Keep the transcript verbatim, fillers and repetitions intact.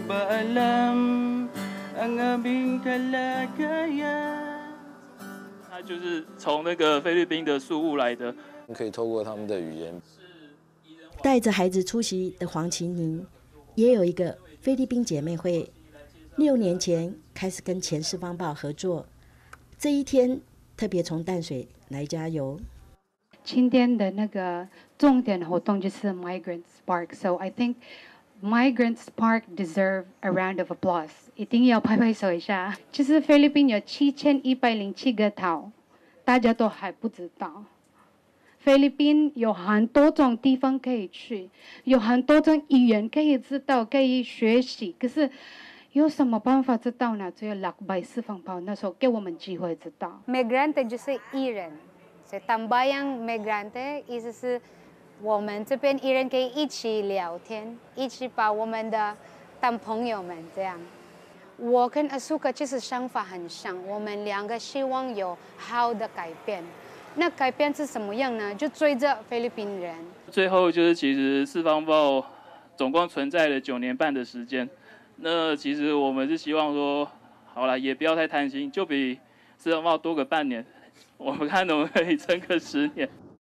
他就是从那个菲律宾的宿务来的， 可以透过他们的语言。 带着孩子出席的黄晴妮，也有一个菲律宾姐妹会，六年前开始跟前四方报合作，这一天特别从淡水来加油。 今天的那个重点活动就是 MIgrant Spark，so I think MIgrant Spark deserve a round of applause， 一定要拍拍手一下。其实菲律宾有七千一百零七个岛，大家都还不知道。菲律宾有很多种地方可以去，有很多种语言可以知道，可以学习。可是有什么办法知道呢？只有两百四方报那时候给我们机会知道。 Migrant 就是艺人，所以tambayang migrante意思是我们这边艺人可以一起聊天，一起把我们的当朋友们这样。我跟阿苏克其实想法很像，我们两个希望有好的改变。那改变是什么样呢？就追着菲律宾人。 最后就是其实四方报总共存在了九年半的时间。那其实我们是希望说，好了，也不要太贪心，就比四方报多个半年，我们看能不能可以撑个十年。